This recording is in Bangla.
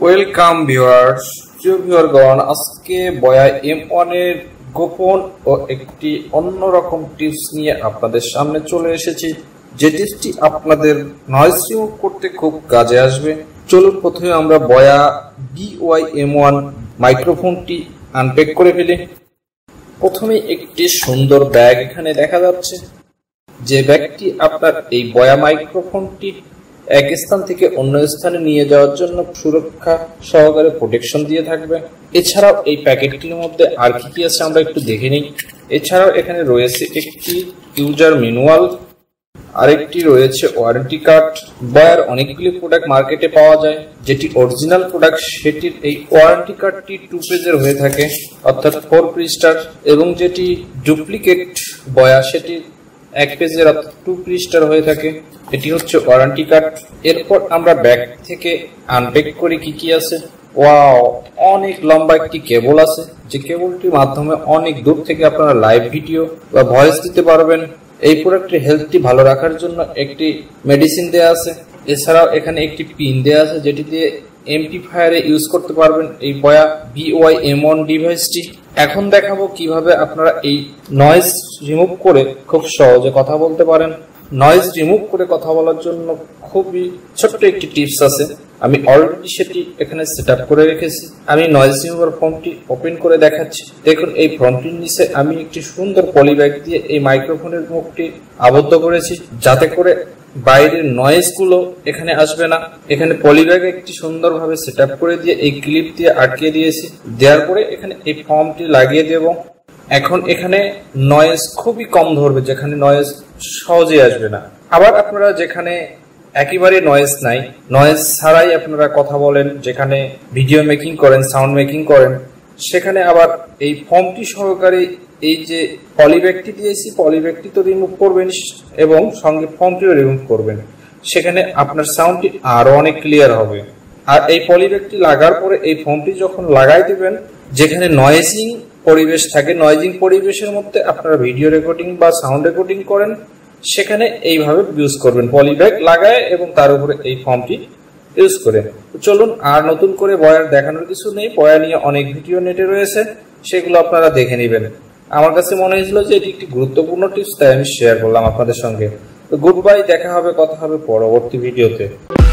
ওয়েলকাম ভিউয়ার্স, প্রিয় ভিউয়ারগণ, আজকে বয়া M1 এর গোপন ও একটি অন্যরকম টিপস নিয়ে আপনাদের সামনে চলে এসেছি, যে টিপসটি আপনাদের নয়েজ রিমুভ করতে খুব কাজে আসবে। চলুন প্রথমে আমরা বয়া BOYA M1 মাইক্রোফোনটি আনপ্যাক করে ফেলি। প্রথমে একটি সুন্দর ব্যাগ এখানে দেখা যাচ্ছে, যে ব্যাগটি আপনার এই বয়া মাইক্রোফোনটি এক স্থান থেকে অন্য স্থানে নিয়ে যাওয়ার জন্য সুরক্ষা সহকারে প্রোটেকশন দিয়ে থাকবে। এছাড়াও এই প্যাকেটটির মধ্যে আর কি আছে আমরা একটু দেখে নিই। এছাড়াও এখানে রয়েছে একটি ইউজার ম্যানুয়াল, আরেকটি রয়েছে ওয়ারেন্টি কার্ড। বয়ার অনেকগুলি প্রোডাক্ট মার্কেটে পাওয়া যায়, যেটি অরিজিনাল প্রোডাক্ট সেটির এই ওয়ারেন্টি কার্ডটি 2 পেজের হয়ে থাকে, অর্থাৎ 4 পৃষ্ঠার, এবং যেটি ডুপ্লিকেট বয়া সেটি 1 পেজের অর্থাৎ 2 পৃষ্ঠার হয়ে থাকে। এটি হচ্ছে ওয়ারেন্টি কার্ড। এরপর আমরা ব্যাগ থেকে আনপ্যাক করি কি আছে। ওয়াও, অনেক লম্বা একটি কেবল আছে, যে কেবলটির মাধ্যমে অনেক দূর থেকে আপনারা লাইভ ভিডিও বা ভয়েস দিতে পারবেন। এই প্রোডাক্টের হেলথটি ভালো রাখার জন্য একটি মেডিসিন দেয়া আছে। এছাড়াও এখানে একটি পিন দেয়া আছে, যেটি দিয়ে এমপ্লিফায়ারে ইউজ করতে পারবেন এই বয়া BOYA M1 ডিভাইসটি। এখন দেখাবো কিভাবে আপনারা এই নয়েজ রিমুভ করে খুব সহজে কথা বলতে পারেন। নয়েজ রিমুভ করে কথা বলার জন্য খুবই ছোট্ট একটি টিপস আছে, আমি অলরেডি সেটি এখানে সেটআপ করে রেখেছি। আমি নয়েজ রিমুভার ফর্মটি ওপেন করে দেখাচ্ছি। দেখুন, এই ফর্মটির নিচে আমি একটি সুন্দর পলিব্যাগ দিয়ে এই মাইক্রোফোনের মুখটি আবদ্ধ করেছি, যাতে করে বাইরের নয়েজ গুলো এখানে আসবে না। এখানে পলিব্যাগে একটি সুন্দরভাবে সেটআপ করে দিয়ে এই ক্লিপ দিয়ে আটকে দিয়েছি। দেওয়ার পরে এখানে এই ফর্মটি লাগিয়ে দেব। এখন এখানে নয়েজ খুবই কম ধরবে, যেখানে নয়েজ সহজে আসবে না। আবার আপনারা যেখানে একেবারে নয়েজ নাই, নয়েজ ছাড়াই আপনারা কথা বলেন, যেখানে ভিডিও মেকিং করেন, সাউন্ড মেকিং করেন, সেখানে আবার এই ফর্মটি সহকারে এই যে পলিব্যাগটি দিয়েছি, পলিব্যাগটি তো রিমুভ করবেন এবং সঙ্গে ফর্মটিও রিমুভ করবেন। সেখানে আপনার সাউন্ডটি আরো অনেক ক্লিয়ার হবে। আর এই পলিব্যাগটি লাগার পরে এই ফর্মটি যখন লাগাই দিবেন, যেখানে নয়েজিং পরিবেশ থাকে, নয়েজিং পরিবেশের মধ্যে আপনারা ভিডিও রেকর্ডিং বা সাউন্ড রেকর্ডিং করেন, সেখানে এইভাবে ইউজ করবেন, পলিব্যাগ লাগায় এবং তার উপরে এই ফর্মটি ইউজ করে। চলুন, আর নতুন করে বয়ার দেখানোর কিছু নেই। বয়া নিয়ে অনেক ভিডিও নেটে রয়েছে, সেগুলো আপনারা দেখে নেবেন। আমার কাছে মনে হয়েছিল যে এটি একটি গুরুত্বপূর্ণ টিপস, তাই আমি শেয়ার করলাম আপনাদের সঙ্গে। তো গুড বাই, দেখা হবে, কথা হবে পরবর্তী ভিডিওতে।